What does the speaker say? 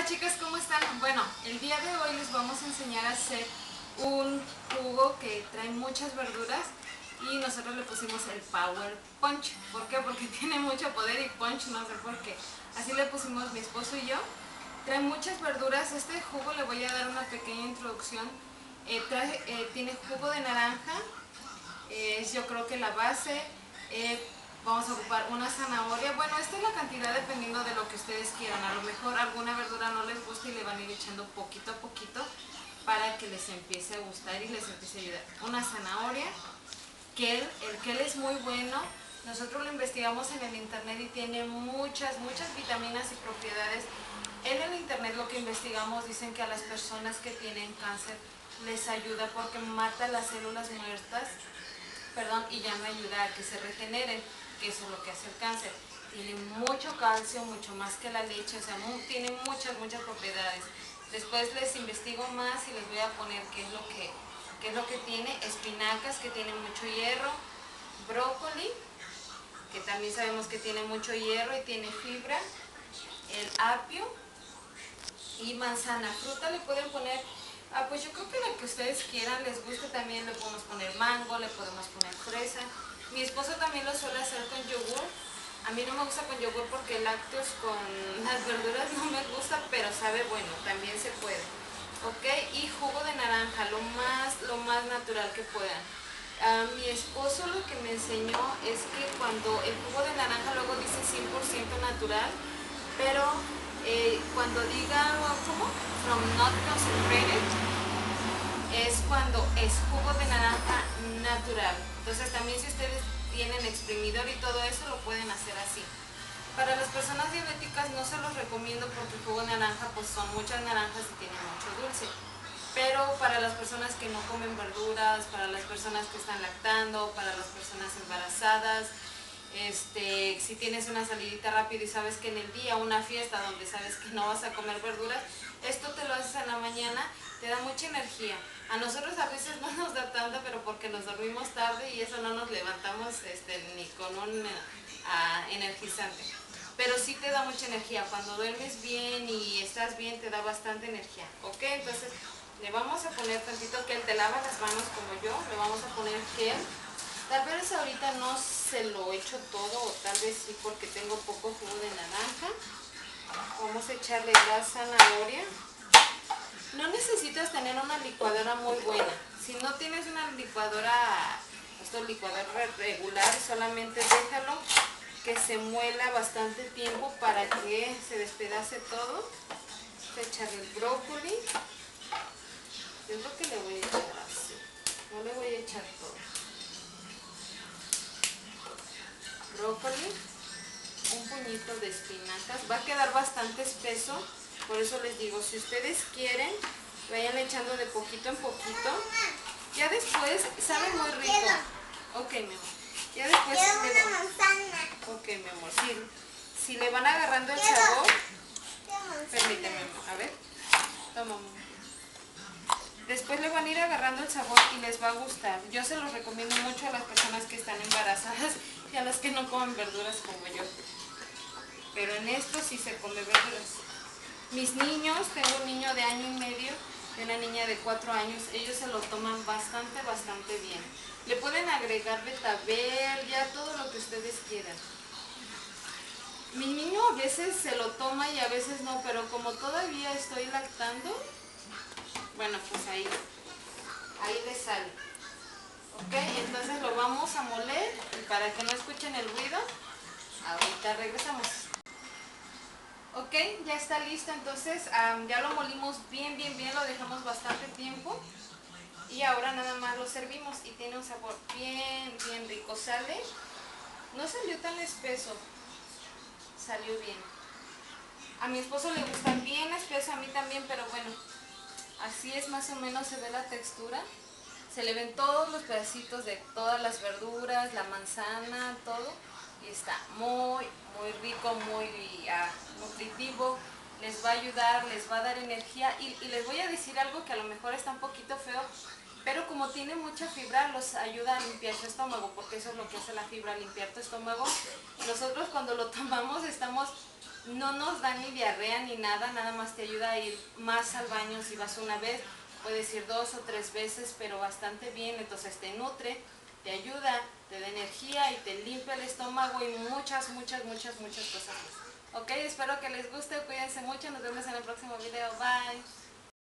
chicas, ¿cómo están? Bueno, el día de hoy les vamos a enseñar a hacer un jugo que trae muchas verduras y nosotros le pusimos el Power Punch. ¿Por qué? Porque tiene mucho poder y punch, no sé por qué. Así le pusimos mi esposo y yo. Trae muchas verduras. Este jugo le voy a dar una pequeña introducción. Tiene jugo de naranja, es yo creo que la base. Vamos a ocupar una zanahoria. Bueno, esta es la cantidad dependiendo de lo que ustedes quieran. A lo mejor alguna verdura no les gusta y le van a ir echando poquito a poquito para que les empiece a gustar y les empiece a ayudar. Una zanahoria, el kel es muy bueno. Nosotros lo investigamos en el internet y tiene muchas vitaminas y propiedades. En el internet lo que investigamos dicen que a las personas que tienen cáncer les ayuda porque mata las células muertas, y ya no ayuda a que se regeneren, que eso es lo que hace el cáncer. Tiene mucho calcio, mucho más que la leche, o sea, tiene muchas propiedades. Después les investigo más y les voy a poner qué es lo que tiene. Espinacas, que tiene mucho hierro. Brócoli, que también sabemos que tiene mucho hierro y tiene fibra. El apio y manzana. Fruta le pueden poner, pues yo creo que la que ustedes quieran, les guste. También le podemos poner mango, le podemos poner fresa. Mi esposo también lo suele hacer con yogur. A mí no me gusta con yogur porque lácteos con las verduras no me gusta, pero sabe bueno, también se puede. Ok, y jugo de naranja, lo más natural que puedan. Mi esposo lo que me enseñó es que cuando el jugo de naranja luego dice 100% natural, pero cuando diga, ¿cómo? From not concentrated, es cuando es jugo de naranja natural. Entonces también si ustedes tienen exprimidor y todo eso, lo pueden hacer así. Para las personas diabéticas no se los recomiendo porque el jugo de naranja pues son muchas naranjas y tiene mucho dulce. Pero para las personas que no comen verduras, para las personas que están lactando, para las personas embarazadas, si tienes una salidita rápida y sabes que en el día, una fiesta donde sabes que no vas a comer verduras, esto te lo haces en la mañana, te da mucha energía. A nosotros a veces no nos da tanta, pero porque nos dormimos tarde y eso no nos levantamos ni con un energizante. Pero sí te da mucha energía. Cuando duermes bien y estás bien, te da bastante energía. ¿Ok? Entonces le vamos a poner tantito kel. Te lavas las manos como yo. Le vamos a poner kel. Tal vez ahorita no se lo echo todo, o tal vez sí porque tengo poco jugo de naranja. Vamos a echarle la zanahoria. No necesitas tener una licuadora muy buena. Si no tienes una licuadora, licuadora regular, solamente déjalo que se muela bastante tiempo para que se despedace todo. Vamos a echarle el brócoli. Yo creo que le voy a echar así. No le voy a echar todo. Brócoli, un puñito de espinacas. Va a quedar bastante espeso, por eso les digo, si ustedes quieren, vayan echando de poquito en poquito. Ya después sabe muy rico. Ok, mi amor. Ya después ok, mi amor. Si le van agarrando el sabor, permíteme, amor. A ver. Toma, amor. Después le van a ir agarrando el sabor y les va a gustar. Yo se los recomiendo mucho a las personas que están embarazadas y a las que no comen verduras como yo. Pero en esto sí se come verduras. Mis niños, tengo un niño de 1 año y medio y una niña de 4 años, ellos se lo toman bastante bien. Le pueden agregar betabel, ya todo lo que ustedes quieran. Mi niño a veces se lo toma y a veces no, pero como todavía estoy lactando, bueno, pues ahí le sale. Ok, entonces lo vamos a moler y para que no escuchen el ruido, ahorita regresamos. Ok, ya está listo. Entonces ya lo molimos bien, lo dejamos bastante tiempo y ahora nada más lo servimos y tiene un sabor bien rico. Sale, no salió tan espeso, salió bien. A mi esposo le gusta bien espeso, a mí también, pero bueno, así es más o menos, se ve la textura. Se le ven todos los pedacitos de todas las verduras, la manzana, todo. Y está muy rico, muy nutritivo. Les va a ayudar, les va a dar energía. Y les voy a decir algo que a lo mejor está un poquito feo, pero como tiene mucha fibra, los ayuda a limpiar su estómago, porque eso es lo que hace la fibra, limpiar tu estómago. Nosotros cuando lo tomamos estamos no nos da ni diarrea ni nada, nada más te ayuda a ir más al baño si vas una vez, puedes ir 2 o 3 veces, pero bastante bien, entonces te nutre, te ayuda, te da energía y te limpia el estómago y muchas cosas más. Ok, espero que les guste, cuídense mucho, nos vemos en el próximo video, bye.